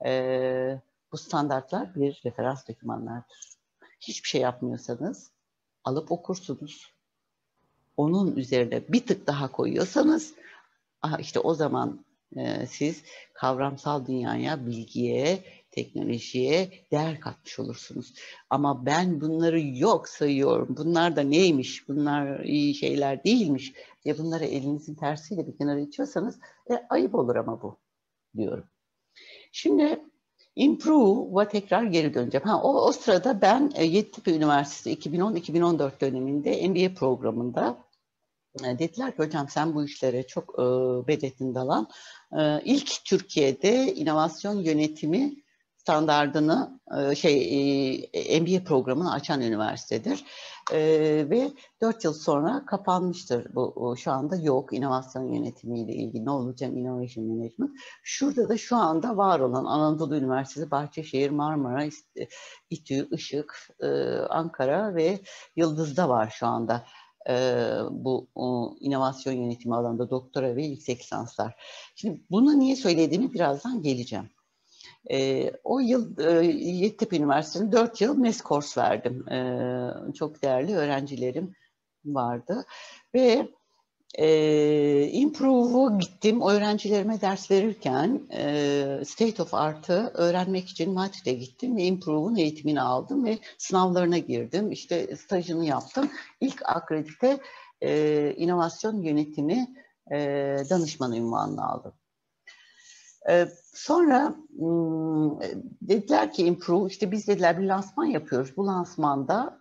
bu standartlar bir referans dokümanlardır. Hiçbir şey yapmıyorsanız alıp okursunuz. Onun üzerine bir tık daha koyuyorsanız işte o zaman siz kavramsal dünyaya, bilgiye, teknolojiye değer katmış olursunuz. Ama ben bunları yok sayıyorum. Bunlar da neymiş? Bunlar iyi şeyler değilmiş. Ya bunları elinizin tersiyle bir kenara itiyorsanız ayıp olur ama bu diyorum. Şimdi Improve'a tekrar geri döneceğim. O sırada ben Yeditepe Üniversitesi 2010-2014 döneminde MBA programında dediler ki hocam sen bu işlere çok bedettin dalan. İlk Türkiye'de inovasyon yönetimi standardını MBA programını açan üniversitedir. Ve 4 yıl sonra kapanmıştır. Bu şu anda yok. İnovasyon yönetimiyle ilgili ne olacak? Innovation Management. Şurada da şu anda var olan Anadolu Üniversitesi, Bahçeşehir, Marmara, İTÜ, Işık, Ankara ve Yıldız'da var şu anda. Bu inovasyon yönetimi alanında doktora ve yüksek lisanslar. Şimdi bunu niye söylediğimi birazdan geleceğim. O yıl Yeditepe Üniversitesi'nde 4 yıl MES kurs verdim. Çok değerli öğrencilerim vardı ve Improve'a gittim. Öğrencilerime ders verirken State of Art'ı öğrenmek için Madrid'e gittim ve Improve'un eğitimini aldım ve sınavlarına girdim. İşte stajını yaptım. İlk akredite inovasyon yönetimi danışmanı unvanını aldım. Sonra dediler ki Improve, işte biz dediler bir lansman yapıyoruz. Bu lansmanda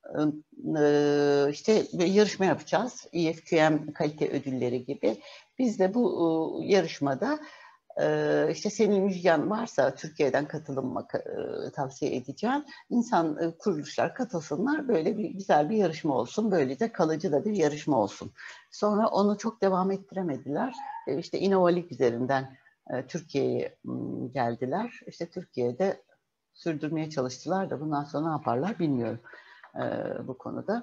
işte yarışma yapacağız. EFQM kalite ödülleri gibi. Biz de bu yarışmada işte senin müjgan varsa Türkiye'den katılım tavsiye edeceğim. Kuruluşlar katılsınlar. Böyle bir güzel bir yarışma olsun. Böyle de kalıcı da bir yarışma olsun. Sonra onu çok devam ettiremediler. İşte İnovalik üzerinden Türkiye'ye geldiler. İşte Türkiye'de sürdürmeye çalıştılar da bundan sonra ne yaparlar bilmiyorum bu konuda.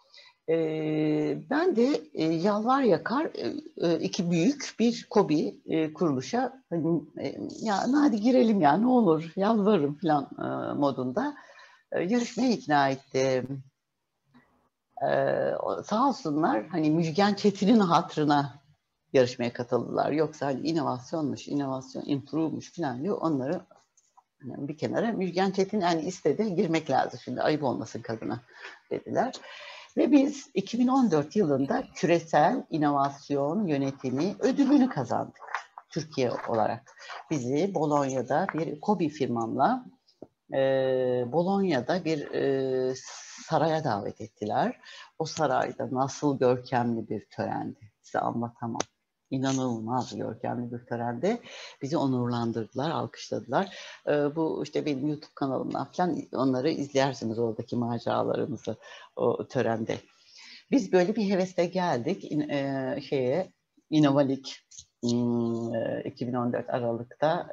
Ben de yalvar yakar iki büyük bir KOBİ kuruluşa ya hadi girelim ya ne olur yalvarırım falan modunda yarışmaya ikna ettim. Sağ olsunlar hani Müjgan Çetin'in hatırına yarışmaya katıldılar. Yoksa hani inovasyonmuş, inovasyon improve'muş falan diyor. Onları yani bir kenara Müjgan Çetin yani istedi girmek lazım şimdi ayıp olmasın kadına dediler. Ve biz 2014 yılında Küresel İnovasyon Yönetimi ödülünü kazandık Türkiye olarak. Bizi Bolonya'da bir KOBİ firmamla Bolonya'da bir saraya davet ettiler. O sarayda nasıl görkemli bir törendi. Size anlatamam. İnanılmaz görkemli bir törende bizi onurlandırdılar, alkışladılar. Bu işte benim YouTube kanalımdan falan onları izlersiniz, oradaki maceralarımızı o törende. Biz böyle bir hevesle geldik İnovalik 2014 Aralık'ta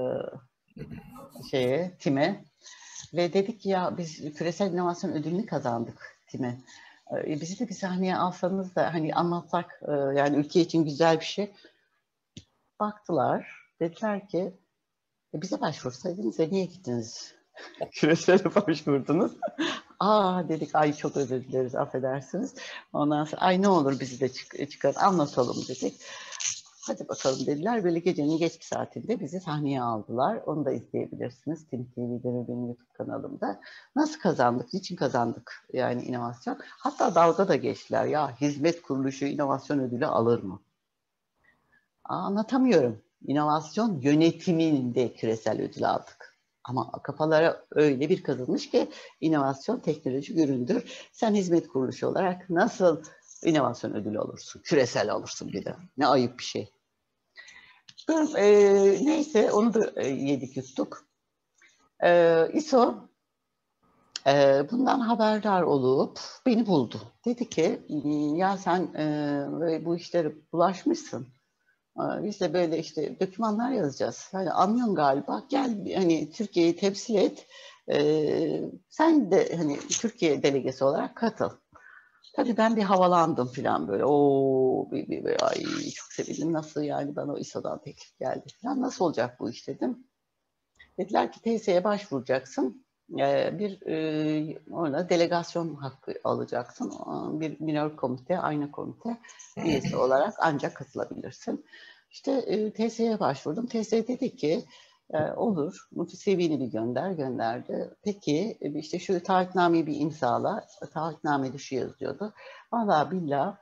TİM'e ve dedik ki ya biz küresel inovasyon ödülünü kazandık TİM'e. Bizi de bir sahneye alsanız da hani anlatsak yani ülke için güzel bir şey. Baktılar, dediler ki bize başvursaydınız ya niye gittiniz? Küresele başvurdunuz. Dedik ay çok özür dileriz, affedersiniz. Ondan sonra ay ne olur bizi de çıkar anlatalım dedik. Hadi bakalım dediler. Böyle gecenin geç bir saatinde bizi sahneye aldılar. Onu da izleyebilirsiniz. TİM TV'de ve benim YouTube kanalımda. Nasıl kazandık? Niçin kazandık? Yani inovasyon. Hatta dalga da geçtiler. Ya hizmet kuruluşu inovasyon ödülü alır mı? Anlatamıyorum. İnovasyon yönetiminde küresel ödül aldık. Ama kafalara öyle bir kazınmış ki inovasyon teknolojik üründür. Sen hizmet kuruluşu olarak nasıl inovasyon ödülü olursun? Küresel olursun bir de. Ne ayıp bir şey. Neyse onu da yedik yuttuk. İSO bundan haberdar olup beni buldu. Dedi ki ya sen bu işlere bulaşmışsın. Biz de böyle işte dokümanlar yazacağız. Yani anlıyorsun galiba. Gel hani Türkiye'yi temsil et. Sen de hani Türkiye delegesi olarak katıl. Tabii ben bir havalandım falan böyle. Ay çok sevindim. Nasıl yani bana o İSO'dan teklif geldi falan. Nasıl olacak bu iş dedim. Dediler ki TSE'ye başvuracaksın. Orada delegasyon hakkı alacaksın. Bir minör komite, aynı komite üyesi olarak ancak katılabilirsin. İşte TSE'ye başvurdum. TSE dedi ki olur. CV'ni bir gönderdi. Peki işte şu taahhütnameyi bir imzala. Taahhütnamede şu yazıyordu. Vallahi billah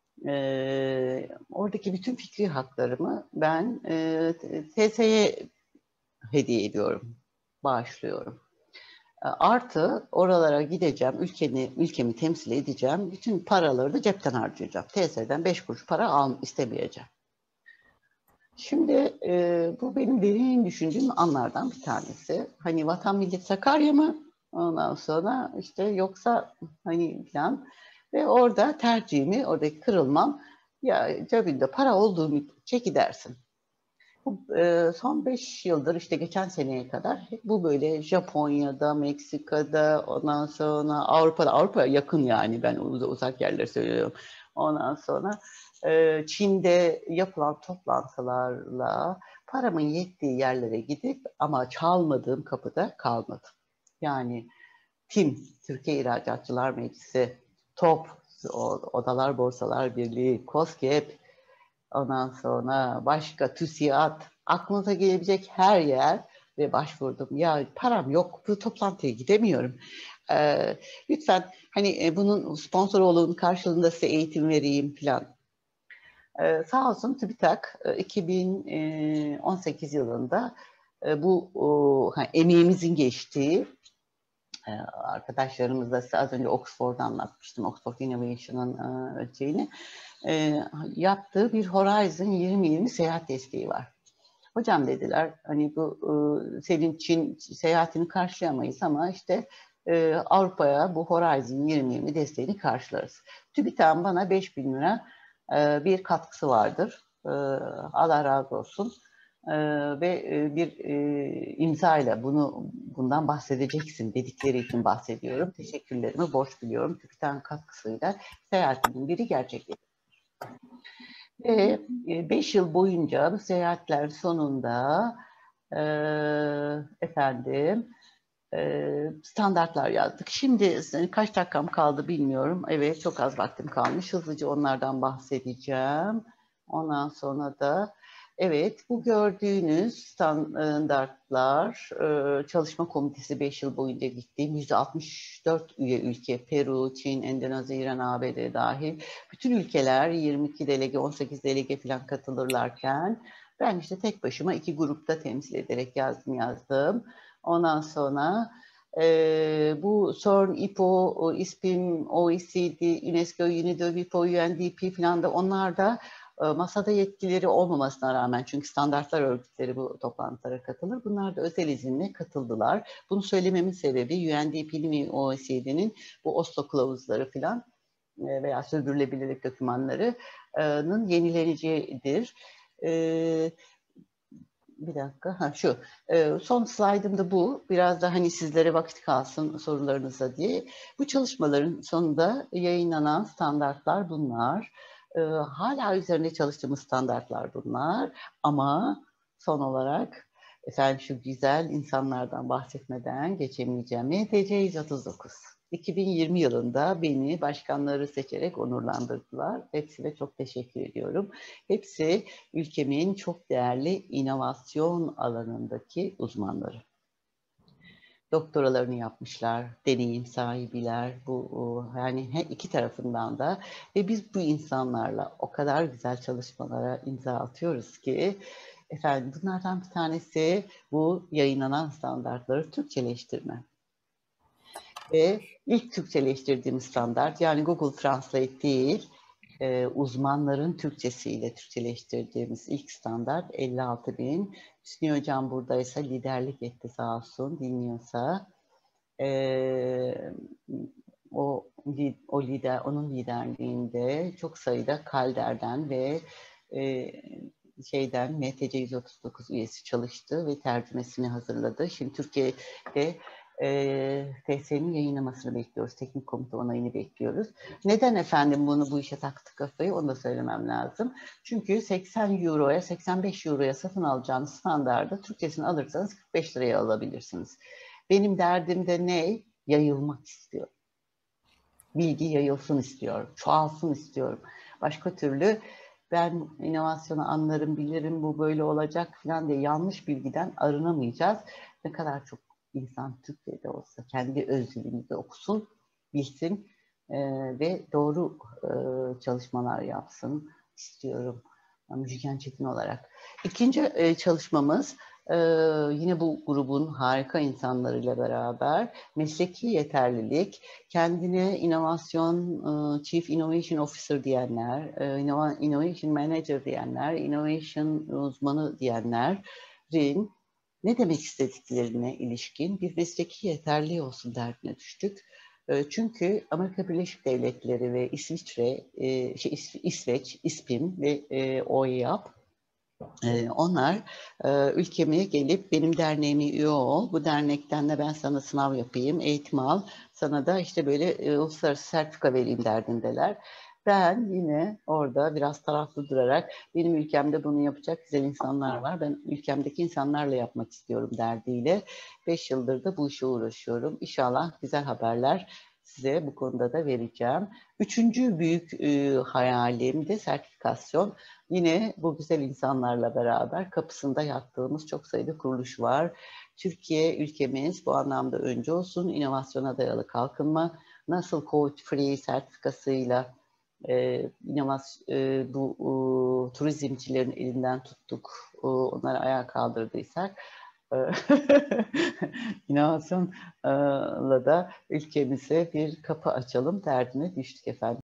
oradaki bütün fikri haklarımı ben TSE'ye hediye ediyorum, bağışlıyorum. Artı oralara gideceğim, ülkemi temsil edeceğim. Bütün paraları da cepten harcayacağım. TSE'den 5 kuruş para istemeyeceğim. Şimdi bu benim derin düşündüğüm anlardan bir tanesi. Hani vatan millet Sakarya mı? Ondan sonra işte yoksa hani falan. Ve orada tercihimi, oradaki kırılmam ya cebinde para olduğu müddetçe gidersin. Son 5 yıldır işte geçen seneye kadar bu böyle Japonya'da, Meksika'da, ondan sonra Avrupa yakın yani ben uzak yerleri söylüyorum. Ondan sonra Çin'de yapılan toplantılarla paramın yettiği yerlere gidip ama çalmadığım kapıda kalmadım. Yani TİM, Türkiye İhracatçılar Meclisi, TOP, Odalar Borsalar Birliği, KOSGEB, ondan sonra başka TÜSİAD, aklınıza gelebilecek her yer ve başvurdum. Ya param yok, bu toplantıya gidemiyorum. Lütfen hani bunun sponsor olun, karşılığında size eğitim vereyim falan. Sağ olsun TÜBİTAK 2018 yılında bu emeğimizin geçtiği arkadaşlarımızla size az önce Oxford'da anlatmıştım. Oxford Innovation'ın ölçeğini. Yaptığı bir Horizon 2020 seyahat desteği var. Hocam dediler hani bu senin Çin seyahatini karşılayamayız ama işte Avrupa'ya bu Horizon 2020 desteğini karşılarız. TÜBİTAK'ın bana 5.000 lira bir katkısı vardır. Allah razı olsun. Ve bir imzayla bundan bahsedeceksin dedikleri için bahsediyorum. Teşekkürlerimi borç biliyorum. TÜBİTAK'ın katkısıyla seyahatimin biri gerçekleşti. Ve 5 yıl boyunca bu seyahatler sonunda standartlar yazdık. Şimdi kaç dakikam kaldı bilmiyorum. Evet çok az vaktim kalmış. Hızlıca onlardan bahsedeceğim. Ondan sonra da Evet, bu gördüğünüz standartlar, çalışma komitesi 5 yıl boyunca gittiğim 164 üye ülke, Peru, Çin, Endonezya, İran, ABD dahil bütün ülkeler 22 delege, 18 delege falan katılırlarken ben işte tek başıma 2 grupta temsil ederek yazdım. Ondan sonra bu CERN, IPO, ISPIM, OECD, UNESCO, UNIDO, WIPO, UNDP falan da onlar da masada yetkileri olmamasına rağmen, çünkü standartlar örgütleri bu toplantılara katılır. Bunlar da özel izinle katıldılar. Bunu söylememin sebebi UNDP'nin ve OECD'nin bu Oslo kılavuzları falan veya sürdürülebilirlik dokümanlarının yenileneceğidir. Bir dakika, şu son slaydım da bu. Biraz da hani sizlere vakit kalsın sorularınıza diye. Bu çalışmaların sonunda yayınlanan standartlar bunlar. Hala üzerinde çalıştığımız standartlar bunlar. Ama son olarak efendim şu güzel insanlardan bahsetmeden geçemeyeceğim. MTC 139. 2020 yılında beni başkanları seçerek onurlandırdılar. Hepsine çok teşekkür ediyorum. Hepsi ülkemin çok değerli inovasyon alanındaki uzmanları. Doktoralarını yapmışlar, deneyim sahibiler, bu yani her iki tarafından da ve biz bu insanlarla o kadar güzel çalışmalara imza atıyoruz ki efendim bunlardan bir tanesi bu yayınlanan standartları Türkçeleştirme. Ve ilk Türkçeleştirdiğimiz standart, yani Google Translate değil, uzmanların Türkçesiyle Türkçeleştirdiğimiz ilk standart 56.000. Hüsnü Hocam buradaysa liderlik etti sağ olsun, dinliyorsa. Onun liderliğinde çok sayıda Kalder'den ve MTC 139 üyesi çalıştı ve tercümesini hazırladı. Şimdi Türkiye'de TSE'nin yayınlamasını bekliyoruz. Teknik komite onayını bekliyoruz. Neden efendim bu işe taktı kafayı, onu da söylemem lazım. Çünkü 80 euroya, 85 euroya satın alacağınız standarda Türkçesini alırsanız 45 liraya alabilirsiniz. Benim derdim de ne? Yayılmak istiyorum. Bilgi yayılsın istiyorum. Çoğalsın istiyorum. Başka türlü ben inovasyonu anlarım, bilirim, bu böyle olacak falan diye yanlış bilgiden arınamayacağız. Ne kadar çok insan Türkiye'de olsa kendi öz dilimizde okusun, bilsin ve doğru çalışmalar yapsın istiyorum. Müjgan Çetin olarak. İkinci çalışmamız yine bu grubun harika insanlarıyla beraber mesleki yeterlilik, kendine inovasyon, Chief Innovation Officer diyenler, Innovation Manager diyenler, Innovation uzmanı diyenlerin ne demek istediklerine ilişkin bir mesleki yeterliği olsun derdine düştük. Çünkü Amerika Birleşik Devletleri ve İsviçre, İsveç, İSPİM ve OEAP, onlar ülkeme gelip benim derneğime üye ol, bu dernekten de ben sana sınav yapayım, eğitim al, sana da işte böyle uluslararası sertifika vereyim derdindeler. Ben yine orada biraz taraflı durarak benim ülkemde bunu yapacak güzel insanlar var. Ben ülkemdeki insanlarla yapmak istiyorum derdiyle 5 yıldır da bu işe uğraşıyorum. İnşallah güzel haberler size bu konuda da vereceğim. Üçüncü büyük hayalim de sertifikasyon. Yine bu güzel insanlarla beraber kapısında yattığımız çok sayıda kuruluş var. Türkiye ülkemiz bu anlamda önce olsun. İnovasyona dayalı kalkınma, nasıl Code Free sertifikasıyla bu turizmcilerin elinden tuttuk, onları ayağa kaldırdıysak, inovasyonla da ülkemize bir kapı açalım derdine düştük efendim.